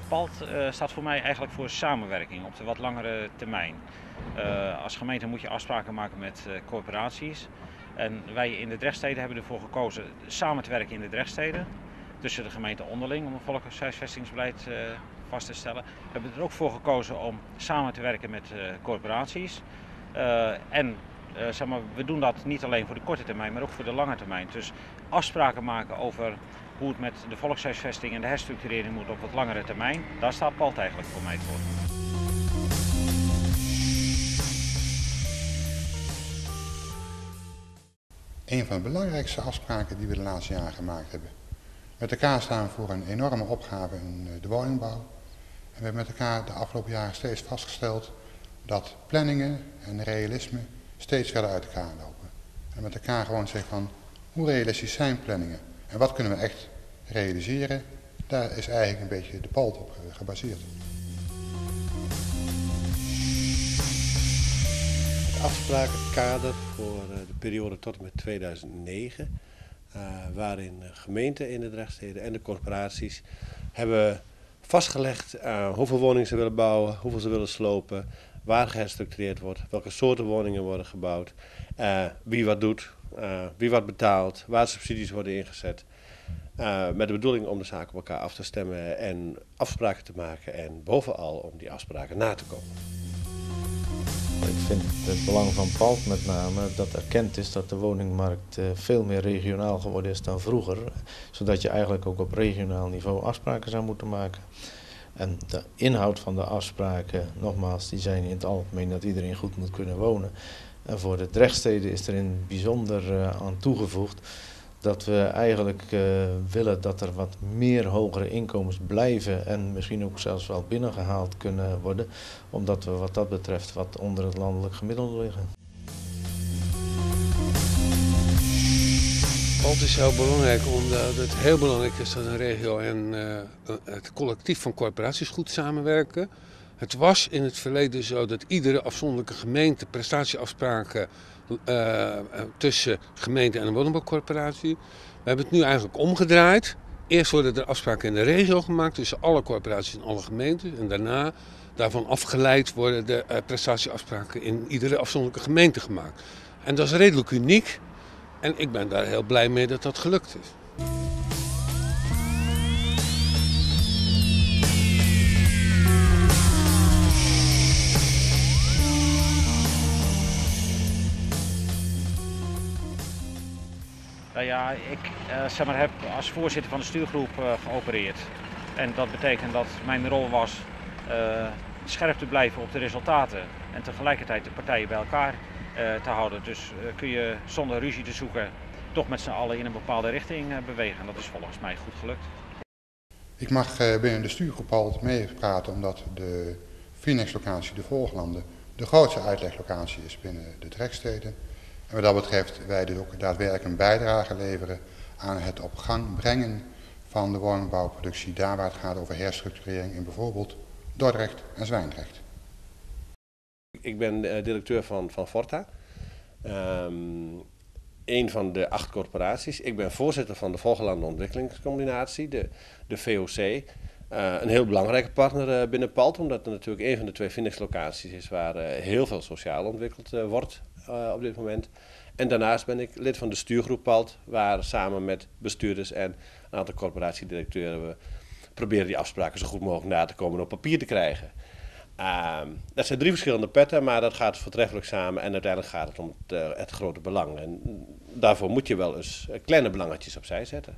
PALT staat voor mij eigenlijk voor samenwerking op de wat langere termijn. Als gemeente moet je afspraken maken met corporaties. En wij in de Drechtsteden hebben ervoor gekozen samen te werken in de Drechtsteden. Tussen de gemeenten onderling om een volkshuisvestingsbeleid vast te stellen. We hebben er ook voor gekozen om samen te werken met corporaties. Zeg maar, we doen dat niet alleen voor de korte termijn, maar ook voor de lange termijn. Dus afspraken maken over hoe het met de volkshuisvesting en de herstructurering moet op wat langere termijn. Daar staat PALT eigenlijk voor mij voor. Een van de belangrijkste afspraken die we de laatste jaren gemaakt hebben. Met elkaar staan we voor een enorme opgave in de woningbouw. En we hebben met elkaar de afgelopen jaren steeds vastgesteld dat planningen en realisme steeds verder uit elkaar lopen. En met elkaar gewoon zeggen van hoe realistisch zijn planningen en wat kunnen we echt realiseren. Daar is eigenlijk een beetje de PALT op gebaseerd. Het afsprakenkader voor de periode tot en met 2009, waarin gemeenten in de Drechtsteden en de corporaties hebben vastgelegd hoeveel woningen ze willen bouwen, hoeveel ze willen slopen, waar geherstructureerd wordt, welke soorten woningen worden gebouwd, wie wat doet, wie wat betaalt, waar subsidies worden ingezet. Met de bedoeling om de zaken op elkaar af te stemmen en afspraken te maken en bovenal om die afspraken na te komen. Ik vind het belang van PALT met name dat erkend is dat de woningmarkt veel meer regionaal geworden is dan vroeger. Zodat je eigenlijk ook op regionaal niveau afspraken zou moeten maken. En de inhoud van de afspraken, nogmaals, die zijn in het algemeen dat iedereen goed moet kunnen wonen. En voor de Drechtsteden is er in het bijzonder aan toegevoegd dat we eigenlijk willen dat er wat meer hogere inkomens blijven en misschien ook zelfs wel binnengehaald kunnen worden, omdat we wat dat betreft wat onder het landelijk gemiddelde liggen. PALT is heel belangrijk omdat het heel belangrijk is dat een regio en het collectief van corporaties goed samenwerken. Het was in het verleden zo dat iedere afzonderlijke gemeente prestatieafspraken tussen gemeente en een woningbouwcorporatie. We hebben het nu eigenlijk omgedraaid. Eerst worden er afspraken in de regio gemaakt tussen alle corporaties en alle gemeenten. En daarna, daarvan afgeleid, worden de prestatieafspraken in iedere afzonderlijke gemeente gemaakt. En dat is redelijk uniek. En ik ben daar heel blij mee dat dat gelukt is. Nou ja, ik heb als voorzitter van de stuurgroep geopereerd. En dat betekent dat mijn rol was scherp te blijven op de resultaten en tegelijkertijd de partijen bij elkaar te houden. Dus kun je zonder ruzie te zoeken toch met z'n allen in een bepaalde richting bewegen. En dat is volgens mij goed gelukt. Ik mag binnen de stuurgroep altijd meepraten omdat de Phoenix-locatie, de Vogelanden, de grootste uitleglocatie is binnen de Drechtsteden. En wat dat betreft wij dus ook daadwerkelijk een bijdrage leveren aan het op gang brengen van de woningbouwproductie daar waar het gaat over herstructurering in bijvoorbeeld Dordrecht en Zwijndrecht. Ik ben directeur van Forta, een van de 8 corporaties. Ik ben voorzitter van de Vogelanden Ontwikkelingscombinatie, de VOC. Een heel belangrijke partner binnen PALT, omdat het natuurlijk een van de 2 Phoenix-locaties is waar heel veel sociaal ontwikkeld wordt op dit moment. En daarnaast ben ik lid van de stuurgroep PALT, waar samen met bestuurders en een aantal corporatiedirecteuren we proberen die afspraken zo goed mogelijk na te komen en op papier te krijgen. Dat zijn 3 verschillende petten, maar dat gaat voortreffelijk samen en uiteindelijk gaat het om het grote belang. En daarvoor moet je wel eens kleine belangetjes opzij zetten.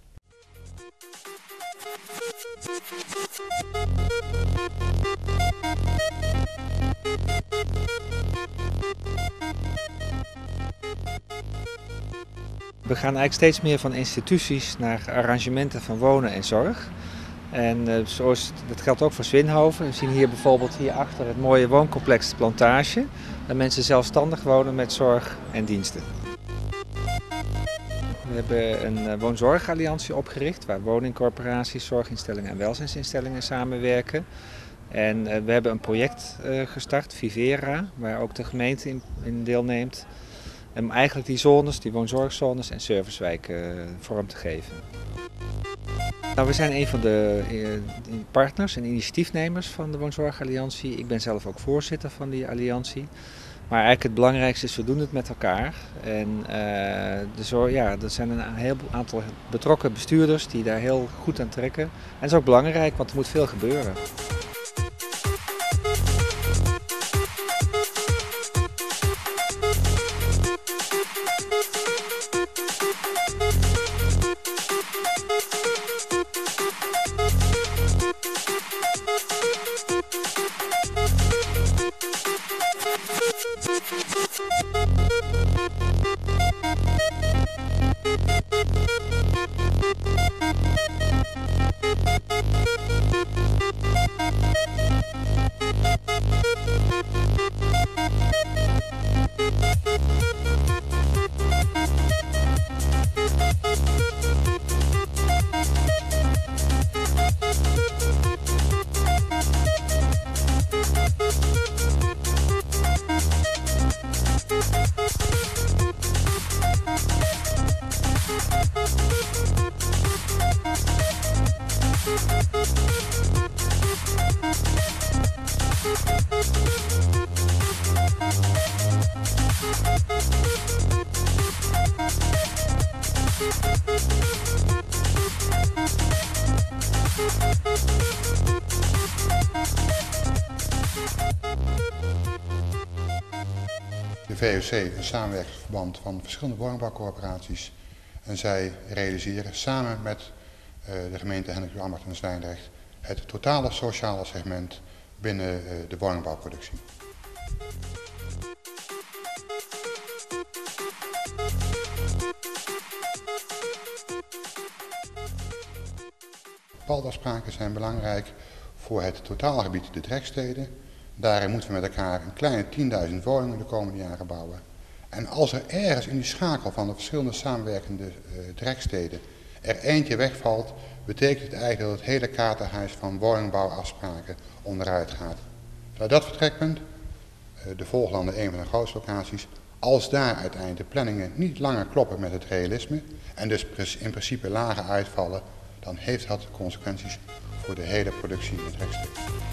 We gaan eigenlijk steeds meer van instituties naar arrangementen van wonen en zorg. En dat geldt ook voor Swinhoven. We zien hier bijvoorbeeld hierachter het mooie wooncomplex Plantage, waar mensen zelfstandig wonen met zorg en diensten. We hebben een woonzorgalliantie opgericht, waar woningcorporaties, zorginstellingen en welzijnsinstellingen samenwerken. En we hebben een project gestart, Vivera, waar ook de gemeente in deelneemt. Om eigenlijk die zones, die woonzorgzones en servicewijken vorm te geven. Nou, we zijn een van de partners en initiatiefnemers van de Woonzorgalliantie. Ik ben zelf ook voorzitter van die alliantie. Maar eigenlijk het belangrijkste is, we doen het met elkaar. En er zijn een heel aantal betrokken bestuurders die daar heel goed aan trekken. En dat is ook belangrijk, want er moet veel gebeuren. De VOC is een samenwerkingsverband van verschillende woningbouwcorporaties en zij realiseren samen met de gemeente Hendrik Ambacht en Zwijndrecht het totale sociale segment binnen de woningbouwproductie. PALT-afspraken zijn belangrijk voor het totaalgebied de Drechtsteden. Daarin moeten we met elkaar een kleine 10.000 woningen de komende jaren bouwen. En als er ergens in die schakel van de verschillende samenwerkende Drechtsteden er eentje wegvalt, betekent het eigenlijk dat het hele kaartenhuis van woningbouwafspraken onderuit gaat. Vanuit dat vertrekpunt, de Volglanden een van de grootste locaties, als daar uiteindelijk de planningen niet langer kloppen met het realisme en dus in principe lager uitvallen, dan heeft dat consequenties voor de hele productie in het Drechtsteden.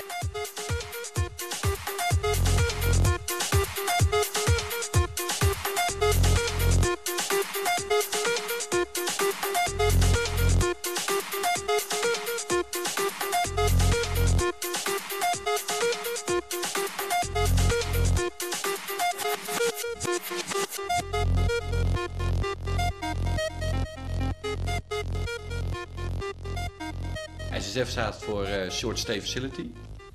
SSF staat voor Short Stay Facility.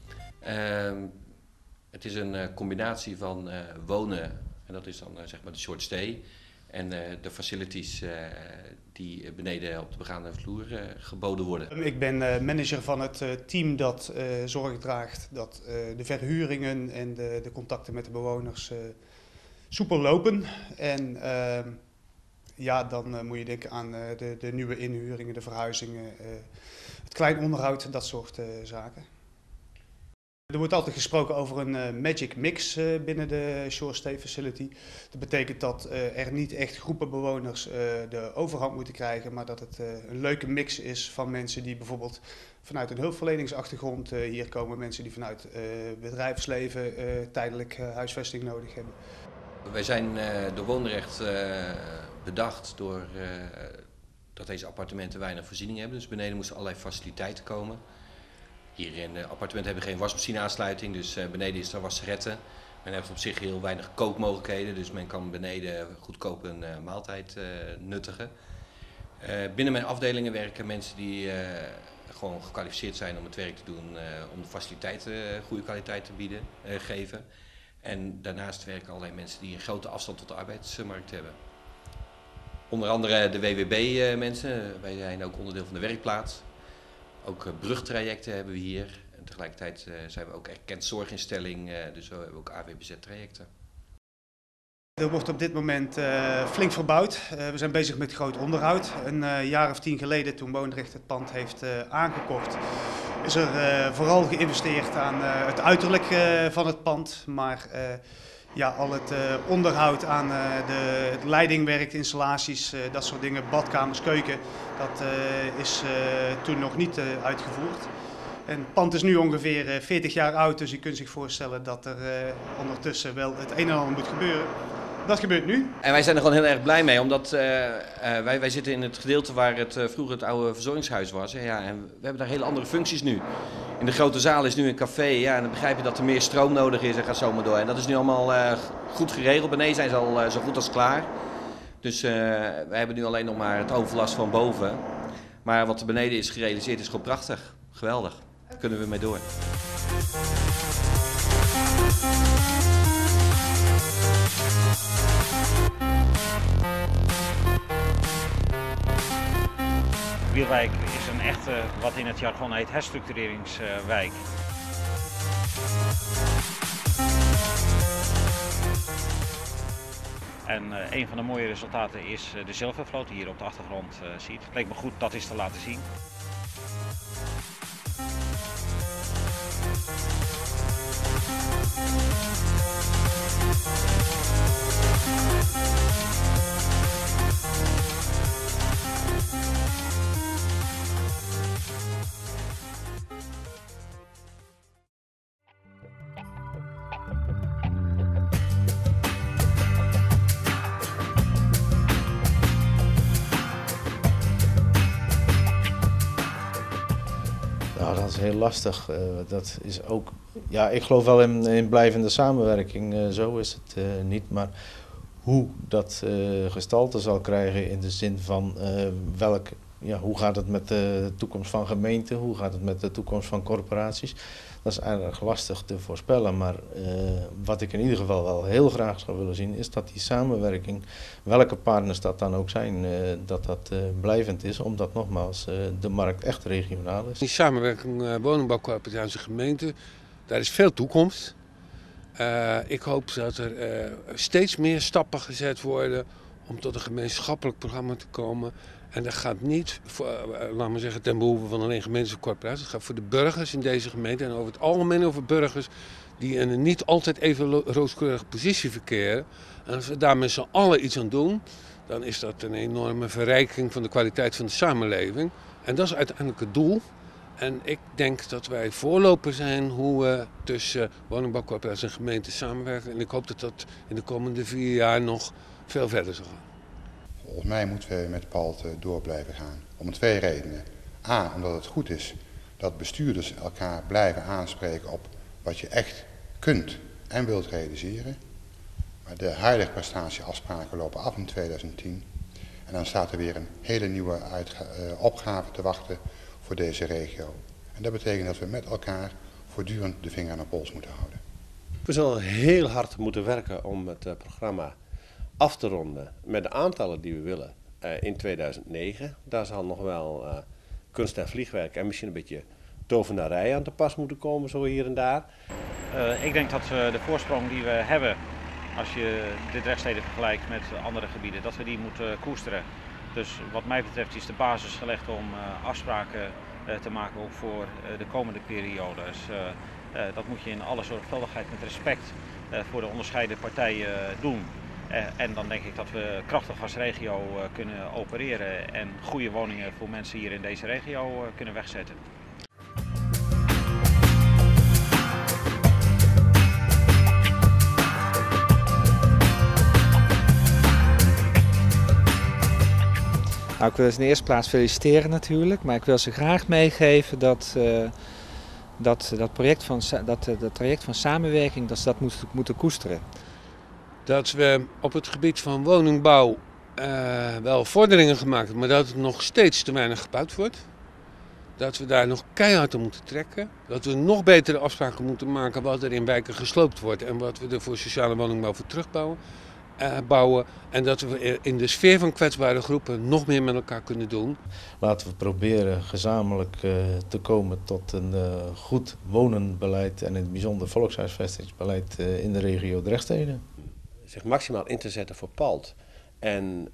Het is een combinatie van wonen, en dat is dan zeg maar de short stay, en de facilities die beneden op de begaande vloer geboden worden. Ik ben manager van het team dat zorg draagt dat de verhuringen en de contacten met de bewoners soepel lopen. En ja, dan moet je denken aan de nieuwe inhuringen, de verhuizingen, het klein onderhoud, dat soort zaken. Er wordt altijd gesproken over een magic mix binnen de Short Stay Facility. Dat betekent dat er niet echt groepen bewoners de overhand moeten krijgen, maar dat het een leuke mix is van mensen die bijvoorbeeld vanuit een hulpverleningsachtergrond hier komen, mensen die vanuit bedrijfsleven tijdelijk huisvesting nodig hebben. Wij zijn door woonrecht bedacht door dat deze appartementen weinig voorziening hebben. Dus beneden moesten allerlei faciliteiten komen. Hier in appartementen hebben we geen wasmachine-aansluiting, dus beneden is er wasseretten. Men heeft op zich heel weinig kookmogelijkheden, dus men kan beneden goedkoop een maaltijd nuttigen. Binnen mijn afdelingen werken mensen die gewoon gekwalificeerd zijn om het werk te doen, om de faciliteiten goede kwaliteit te geven. En daarnaast werken allerlei mensen die een grote afstand tot de arbeidsmarkt hebben. Onder andere de WWB-mensen, wij zijn ook onderdeel van de werkplaats. Ook brugtrajecten hebben we hier. En tegelijkertijd zijn we ook erkend zorginstelling, dus we hebben ook AWBZ-trajecten. Er wordt op dit moment flink verbouwd. We zijn bezig met groot onderhoud. Een jaar of 10 geleden, toen Woonrecht het pand heeft aangekocht, is er vooral geïnvesteerd aan het uiterlijk van het pand. Maar Ja, al het onderhoud aan het leidingwerk, installaties, dat soort dingen, badkamers, keuken, dat is toen nog niet uitgevoerd. En het pand is nu ongeveer 40 jaar oud, dus je kunt zich voorstellen dat er ondertussen wel het een en ander moet gebeuren. Dat gebeurt nu. En wij zijn er gewoon heel erg blij mee, omdat wij zitten in het gedeelte waar het vroeger het oude verzorgingshuis was. Ja, en we hebben daar hele andere functies nu. In de grote zaal is nu een café, ja, en dan begrijp je dat er meer stroom nodig is en gaat zo maar door. En dat is nu allemaal goed geregeld. Beneden zijn ze al zo goed als klaar. Dus wij hebben nu alleen nog maar het overlast van boven. Maar wat er beneden is gerealiseerd is gewoon prachtig. Geweldig. Daar kunnen we mee door. Wielwijk is een echte, wat in het jargon heet, herstructureringswijk. En een van de mooie resultaten is de zilvervloot die je hier op de achtergrond ziet. Het leek me goed dat eens te laten zien. Nou, dat is heel lastig. Dat is ook, ja, ik geloof wel in blijvende samenwerking. Zo is het niet. Maar hoe dat gestalte zal krijgen in de zin van hoe gaat het met de toekomst van gemeenten, hoe gaat het met de toekomst van corporaties. Dat is eigenlijk lastig te voorspellen, maar wat ik in ieder geval wel heel graag zou willen zien is dat die samenwerking, welke partners dat dan ook zijn, dat blijvend is, omdat nogmaals de markt echt regionaal is. Die samenwerking woningbouwcorporaties en gemeenten, daar is veel toekomst. Ik hoop dat er steeds meer stappen gezet worden om tot een gemeenschappelijk programma te komen. En dat gaat niet, laat maar zeggen, ten behoeve van alleen gemeentes of corporaties. Het gaat voor de burgers in deze gemeente en over het algemeen over burgers die in een niet altijd even rooskleurige positie verkeren. En als we daar met z'n allen iets aan doen, dan is dat een enorme verrijking van de kwaliteit van de samenleving. En dat is uiteindelijk het doel. En ik denk dat wij voorloper zijn hoe we tussen woningbouwcorporaties en gemeenten samenwerken. En ik hoop dat dat in de komende 4 jaar nog veel verder zal gaan. Volgens mij moeten we met PALT door blijven gaan. Om 2 redenen. A, omdat het goed is dat bestuurders elkaar blijven aanspreken op wat je echt kunt en wilt realiseren. Maar de huidige prestatieafspraken lopen af in 2010. En dan staat er weer een hele nieuwe opgave te wachten voor deze regio. En dat betekent dat we met elkaar voortdurend de vinger aan de pols moeten houden. We zullen heel hard moeten werken om het programma af te ronden met de aantallen die we willen in 2009. Daar zal nog wel kunst en vliegwerk en misschien een beetje tovenarij aan te pas moeten komen, zo hier en daar. Ik denk dat we de voorsprong die we hebben, als je de Drechtsteden vergelijkt met andere gebieden, dat we die moeten koesteren. Dus wat mij betreft is de basis gelegd om afspraken te maken ook voor de komende periodes. Dat moet je in alle zorgvuldigheid met respect voor de onderscheiden partijen doen. En dan denk ik dat we krachtig als regio kunnen opereren en goede woningen voor mensen hier in deze regio kunnen wegzetten. Nou, ik wil ze in de eerste plaats feliciteren natuurlijk, maar ik wil ze graag meegeven dat traject van samenwerking, dat ze dat moeten koesteren. Dat we op het gebied van woningbouw wel vorderingen gemaakt hebben, maar dat het nog steeds te weinig gebouwd wordt. Dat we daar nog keihard aan moeten trekken. Dat we nog betere afspraken moeten maken wat er in wijken gesloopt wordt en wat we er voor sociale woningbouw voor terugbouwen. En dat we in de sfeer van kwetsbare groepen nog meer met elkaar kunnen doen. Laten we proberen gezamenlijk te komen tot een goed wonenbeleid en in het bijzonder volkshuisvestingsbeleid in de regio Drechtsteden. Zich maximaal in te zetten voor PALT. En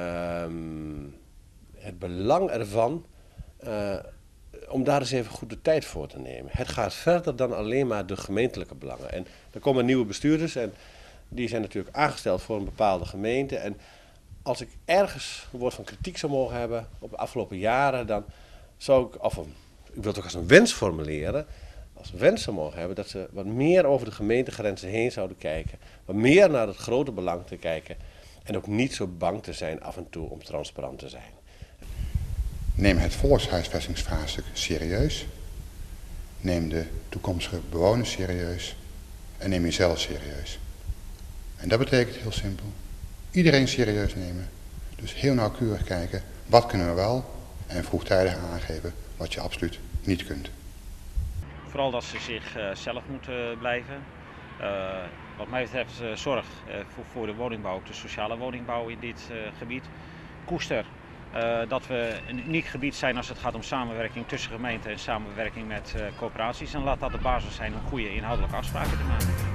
het belang ervan om daar eens even goed de tijd voor te nemen. Het gaat verder dan alleen maar de gemeentelijke belangen. En er komen nieuwe bestuurders en die zijn natuurlijk aangesteld voor een bepaalde gemeente. En als ik ergens een woord van kritiek zou mogen hebben op de afgelopen jaren, dan zou ik, ik wil het ook als een wens formuleren, als wens zou mogen hebben dat ze wat meer over de gemeentegrenzen heen zouden kijken. Wat meer naar het grote belang te kijken. En ook niet zo bang te zijn af en toe om transparant te zijn. Neem het volkshuisvestingsvraagstuk serieus. Neem de toekomstige bewoners serieus. En neem jezelf serieus. En dat betekent heel simpel. Iedereen serieus nemen. Dus heel nauwkeurig kijken, wat kunnen we wel? En vroegtijdig aangeven wat je absoluut niet kunt. Vooral dat ze zichzelf moeten blijven. Wat mij betreft zorg voor de woningbouw, ook de sociale woningbouw in dit gebied. Koester dat we een uniek gebied zijn als het gaat om samenwerking tussen gemeenten en samenwerking met corporaties. En laat dat de basis zijn om goede inhoudelijke afspraken te maken.